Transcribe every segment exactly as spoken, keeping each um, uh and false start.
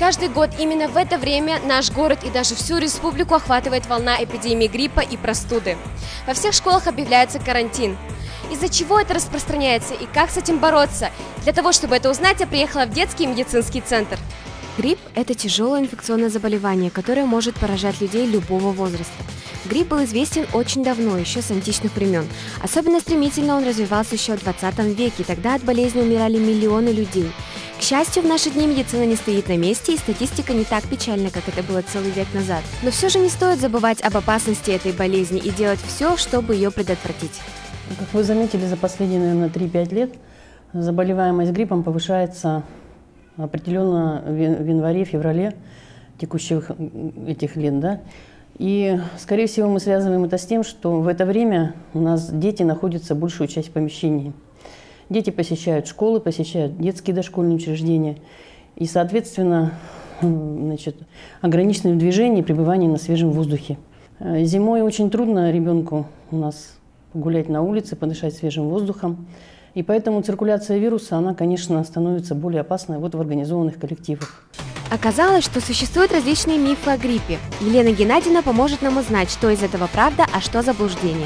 Каждый год именно в это время наш город и даже всю республику охватывает волна эпидемии гриппа и простуды. Во всех школах объявляется карантин. Из-за чего это распространяется и как с этим бороться? Для того, чтобы это узнать, я приехала в детский медицинский центр. Грипп – это тяжелое инфекционное заболевание, которое может поражать людей любого возраста. Грипп был известен очень давно, еще с античных времен. Особенно стремительно он развивался еще в двадцатом веке, тогда от болезни умирали миллионы людей. К счастью, в наши дни медицина не стоит на месте, и статистика не так печальна, как это было целый век назад. Но все же не стоит забывать об опасности этой болезни и делать все, чтобы ее предотвратить. Как вы заметили, за последние, наверное, три-пять лет заболеваемость гриппом повышается определенно в январе-феврале текущих этих лет, да? И, скорее всего, мы связываем это с тем, что в это время у нас дети находятся большую часть в помещении. Дети посещают школы, посещают детские дошкольные учреждения. И, соответственно, значит, ограничены в движении, пребывании на свежем воздухе. Зимой очень трудно ребенку у нас гулять на улице, подышать свежим воздухом. И поэтому циркуляция вируса, она, конечно, становится более опасной вот в организованных коллективах. Оказалось, что существуют различные мифы о гриппе. Елена Геннадьевна поможет нам узнать, что из этого правда, а что заблуждение.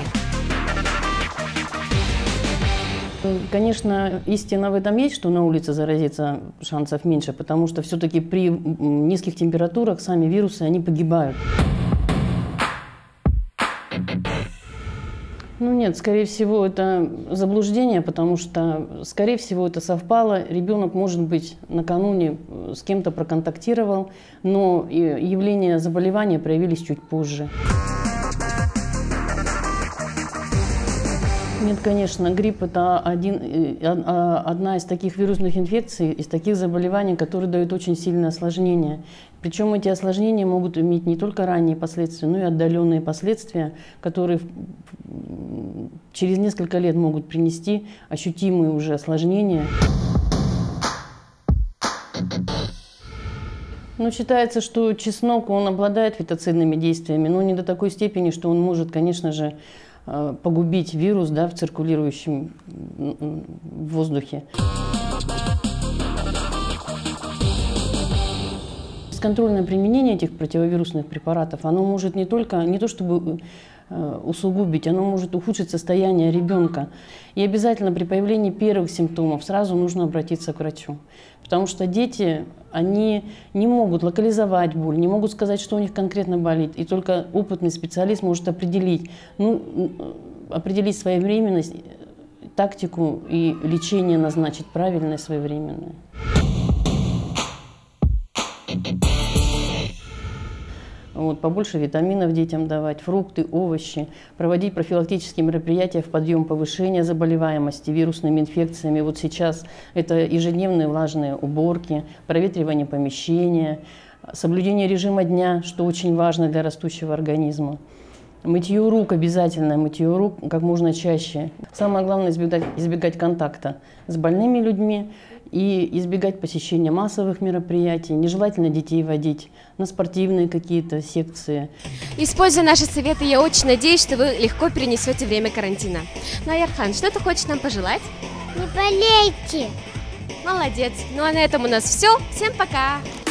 Конечно, истина в этом есть, что на улице заразиться шансов меньше, потому что все-таки при низких температурах сами вирусы, они погибают. Ну нет, скорее всего, это заблуждение, потому что, скорее всего, это совпало. Ребенок, может быть, накануне с кем-то проконтактировал, но явления заболевания проявились чуть позже. Нет, конечно, грипп – это один, одна из таких вирусных инфекций, из таких заболеваний, которые дают очень сильное осложнение. Причем эти осложнения могут иметь не только ранние последствия, но и отдаленные последствия, которые через несколько лет могут принести ощутимые уже осложнения. Но считается, что чеснок, он обладает фитоцидными действиями, но не до такой степени, что он может, конечно же, погубить вирус, да, в циркулирующем воздухе. Бесконтрольное применение этих противовирусных препаратов, оно может не только, не то чтобы усугубить, оно может ухудшить состояние ребенка. И обязательно при появлении первых симптомов сразу нужно обратиться к врачу. Потому что дети, они не могут локализовать боль, не могут сказать, что у них конкретно болит. И только опытный специалист может определить, ну, определить своевременность, тактику и лечение назначить правильное, своевременное. Вот, побольше витаминов детям давать, фрукты, овощи, проводить профилактические мероприятия в подъем повышения заболеваемости вирусными инфекциями. Вот сейчас это ежедневные влажные уборки, проветривание помещения, соблюдение режима дня, что очень важно для растущего организма. Мытье рук обязательно, мытье рук как можно чаще. Самое главное избегать, избегать контакта с больными людьми и избегать посещения массовых мероприятий. Нежелательно детей водить на спортивные какие-то секции. Используя наши советы, я очень надеюсь, что вы легко перенесете время карантина. Ну а Ярхан, что ты хочешь нам пожелать? Не болейте! Молодец. Ну а на этом у нас все. Всем пока!